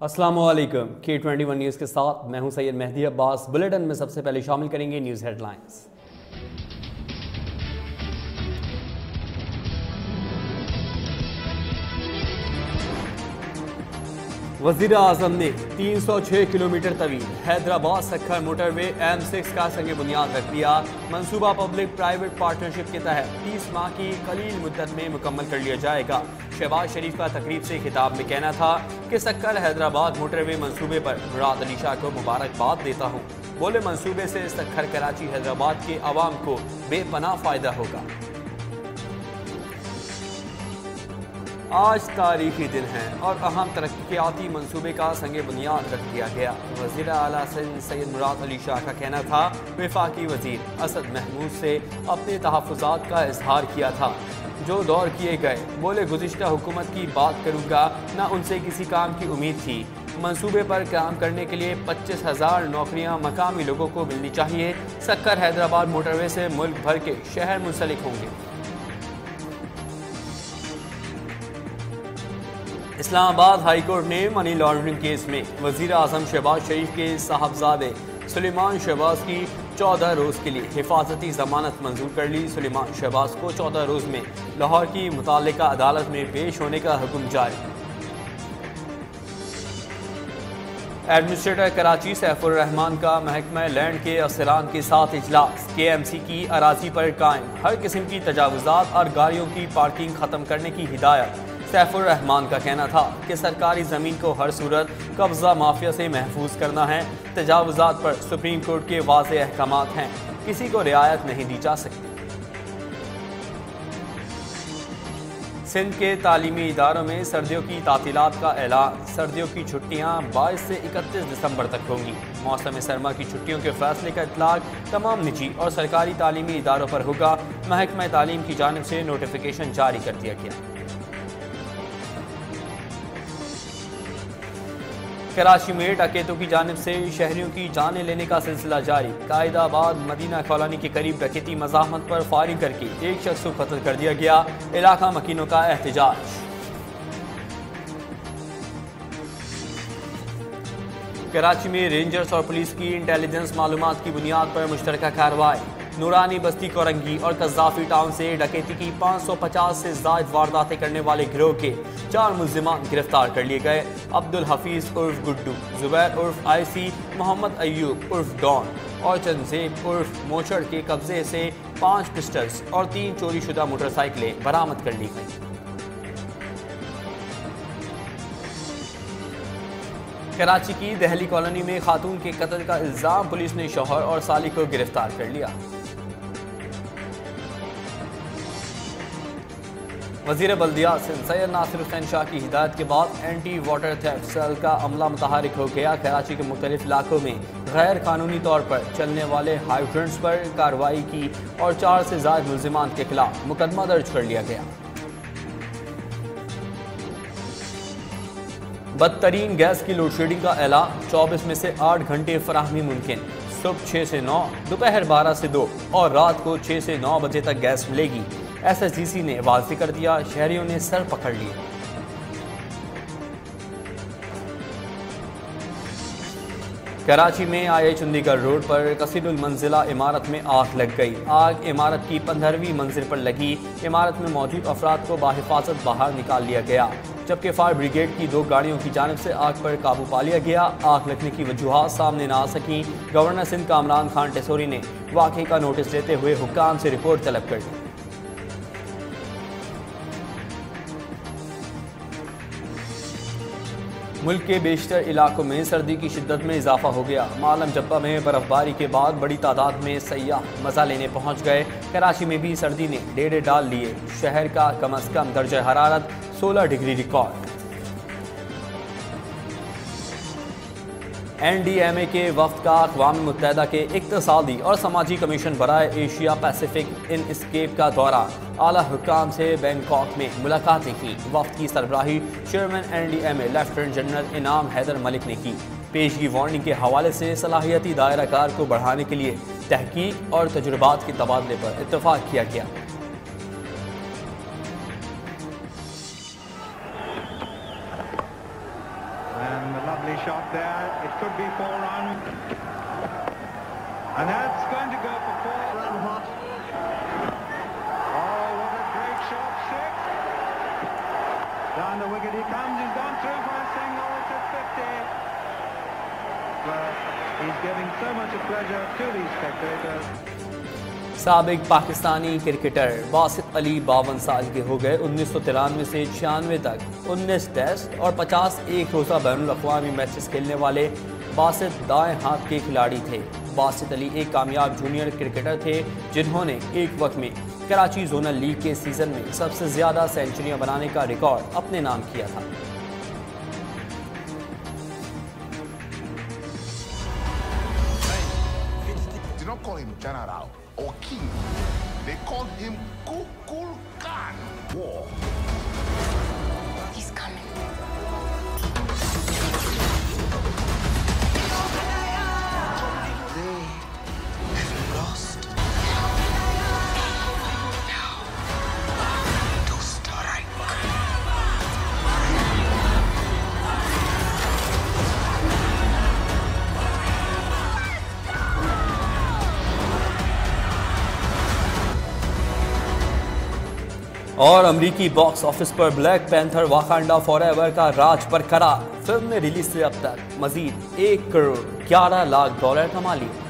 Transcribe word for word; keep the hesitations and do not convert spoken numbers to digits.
अस्सलामुअलैकुम। के twenty one news के साथ मैं हूं सैयद मेहदी अब्बास। बुलेटिन में सबसे पहले शामिल करेंगे न्यूज़ हेडलाइंस। वज़ीर आज़म ने तीन सौ छह किलोमीटर तवील Hyderabad Sukkur motorway M six का संग बुनियाद रख दिया। मंसूबा पब्लिक प्राइवेट पार्टनरशिप के तहत तीस माह की कलील मुद्दत में मुकम्मल कर लिया जाएगा। शहबाज शरीफ का तकरीब से खिताब में कहना था कि सक्खर हैदराबाद मोटरवे मंसूबे पर मुराद अली शाह को मुबारकबाद देता हूँ। बोले मंसूबे से सक्खर कराची हैदराबाद के अवाम को बेपनाह फ़ायदा होगा। आज तारीखी दिन है और अहम तरक्याती मंसूबे का संग बुनियाद रख दिया गया। वज़ीर आला सिंध सैयद मुराद अली शाह का कहना था वफाकी वज़ीर असद महमूद से अपने तहफ़्फ़ुज़ात का इजहार किया था जो दौर किए गए। बोले गुज़िश्ता हुकूमत की बात करूँगा न उनसे किसी काम की उम्मीद थी। मंसूबे पर काम करने के लिए पच्चीस हज़ार नौकरियाँ मकामी लोगों को मिलनी चाहिए। सक्खर हैदराबाद मोटरवे से मुल्क भर के शहर मुंसलिक होंगे। इस्लामाबाद हाई कोर्ट ने मनी लॉन्ड्रिंग केस में वज़ीर आज़म शहबाज शरीफ के साहबजादे सुलेमान शहबाज की चौदह रोज़ के लिए हिफाजती ज़मानत मंजूर कर ली। सुलेमान शहबाज को चौदह रोज़ में लाहौर की मुताल्लिका अदालत में पेश होने का हुक्म जारी। एडमिनिस्ट्रेटर कराची सैफुर रहमान का महकमा लैंड के अफसरान के साथ इजलास। के एम सी की अराजी पर कायम हर किस्म की तजावुज़ात और गाड़ियों की पार्किंग ख़त्म करने की हिदायत। सैफुर रहमान का कहना था कि सरकारी ज़मीन को हर सूरत कब्ज़ा माफिया से महफूज करना है। तजावुज़ात पर सुप्रीम कोर्ट के वाज़ेह अहकामात हैं, किसी को रियायत नहीं दी जा सकती। सिंध के तालीमी इदारों में सर्दियों की तातीलात का ऐलान। सर्दियों की छुट्टियां बाईस से इकतीस दिसंबर तक होंगी। मौसम सरमा की छुट्टियों के फैसले का इतलाक तमाम निजी और सरकारी तालीमी इदारों पर होगा। महकमा तालीम की जानिब से नोटिफिकेशन जारी कर दिया गया। कराची में डकैतों की जानिब से शहरियों की जानें लेने का सिलसिला जारी। कायदाबाद मदीना कॉलोनी के करीब डकैती मज़ाहमत पर फायरिंग करके एक शख्स को कत्ल कर दिया गया। इलाका मकीनों का एहतजाज। कराची में रेंजर्स और पुलिस की इंटेलिजेंस मालूमात की बुनियाद पर मुश्तरका कार्रवाई। नूरानी बस्ती कोरंगी और कज़ाफी टाउन से डकैती की पाँच सौ पचास से ज़ायद वारदातें करने वाले गिरोह के चार मुल्ज़िमान गिरफ्तार कर लिए गए। अब्दुल हफीज़ उर्फ गुड्डू, जुबैर उर्फ आईसी, मोहम्मद अयूब उर्फ डॉन और चंदजेब उर्फ मोचड़ के कब्जे से पाँच पिस्टल्स और तीन चोरी शुदा मोटरसाइकिलें बरामद कर ली गई। कराची की दहली कॉलोनी में खातून के कत्ल का इल्ज़ाम। पुलिस ने शौहर और साली को गिरफ्तार कर लिया। वज़ीर बल्दियात सिंध सैयद नासिर हुसैन शाह की हिदायत के बाद एंटी वाटर थेफ्ट सेल का अमला मुतहरिक हो गया। कराची के मुख्तलिफ इलाकों में गैर कानूनी तौर पर चलने वाले हाइड्रेंट्स पर कार्रवाई की और चार से ज़ायद मुल्ज़िमान के खिलाफ मुकदमा दर्ज कर लिया गया। बदतरीन गैस की लोड शेडिंग का ऐलान। चौबीस में से आठ घंटे फराहमी मुमकिन। सुबह छः से नौ, दोपहर बारह से दो और रात को छः से नौ बजे तक गैस मिलेगी। एस एस डी सी ने वाज़ेह कर दिया। शहरियों ने सर पकड़ लिए। कराची में आई चंडीगढ़ रोड पर कसीरुल मंजिला इमारत में आग लग गई। आग इमारत की पंद्रहवीं मंजिल पर लगी। इमारत में मौजूद अफराद को बाहिफाजत बाहर निकाल लिया गया, जबकि फायर ब्रिगेड की दो गाड़ियों की जानिब से आग पर काबू पा लिया गया। आग लगने की वजूहात सामने न आ सकी। गवर्नर सिंध कामरान खान टेसोरी ने वाक़े का नोटिस लेते हुए हुक्काम से रिपोर्ट तलब कर दी। मुल्क के बेशतर इलाकों में सर्दी की शिद्दत में इजाफा हो गया। मालम जब्बा में बर्फबारी के बाद बड़ी तादाद में सयाह मज़ा लेने पहुंच गए। कराची में भी सर्दी ने डेरे डाल लिए। शहर का कम अज़ कम दर्जा हरारत सोलह degree record. N D M A के वफ्द का अक़वाम मुत्तहिदा के इक़्तिसादी और समाजी कमीशन बराए एशिया पैसिफिक इन स्केप का दौरा। आला हुक्काम से बैंकॉक में मुलाकातें की। वफ्द की सरबराही chairman N D M A lieutenant general Inam Haider Malik ने की। पेशगी वार्निंग के हवाले से सलाहियती दायरा कार को बढ़ाने के लिए तहकीक और तजुर्बात के तबादले पर इत्तफाक किया गया। And the there. It could be four runs. And that's going to go for four. Run hot. Oh, what a great shot. Six. Down the wicket he comes. He's gone through for a single. It's a fifty. Well, he's giving so much of pleasure to these spectators. साबिक Pakistani cricketer Basit Ali बावन साल के हो गए। उन्नीस सौ तिरानवे से छियानवे तक उन्नीस टेस्ट और पचास एक रोज़ा बैनुल अक़वामी मैचेस खेलने वाले बासित दाएं हाथ के खिलाड़ी थे। बासित अली एक कामयाब जूनियर क्रिकेटर थे जिन्होंने एक वक्त में कराची जोनल लीग के सीज़न में सबसे ज़्यादा सेंचुरियां बनाने का रिकॉर्ड अपने नाम किया था। Call him General or King. They called him Kukul Khan. War. He's coming. They have lost. Now to strike. और अमरीकी बॉक्स ऑफिस पर ब्लैक पैंथर वाकांडा फॉरएवर का राज बरकरार। फिल्म ने रिलीज से अब तक मजीद एक करोड़ ग्यारह लाख डॉलर कमा लिए।